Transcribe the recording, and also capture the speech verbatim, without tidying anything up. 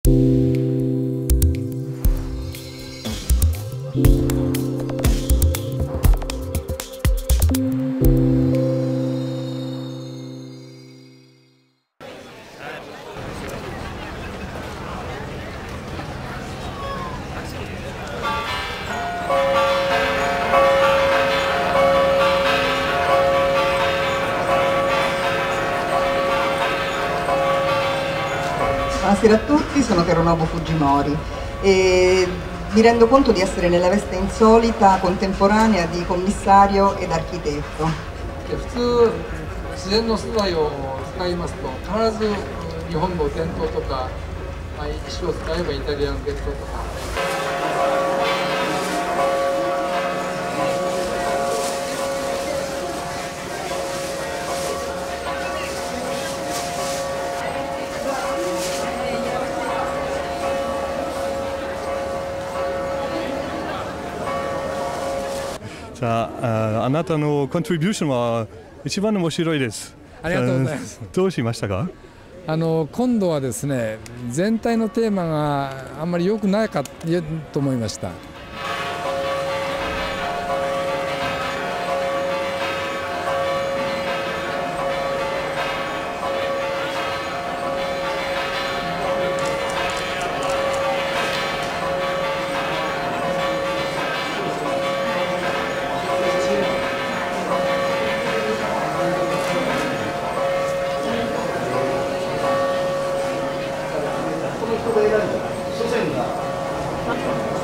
Buonasera a tutti, sono Caronobu Fujimori e mi rendo conto di essere nella veste insolita, contemporanea di commissario ed architetto. 普通自然の素材を使いますと必ず日本の伝統とか、まあ、石を使えばイタリアの伝統とか。 さあ、あなたのコントリビューションは一番面白いです。 ありがとうございます。 どうしましたか？ あの今度はですね、全体のテーマがあんまり良くないかと思いました。 初戦が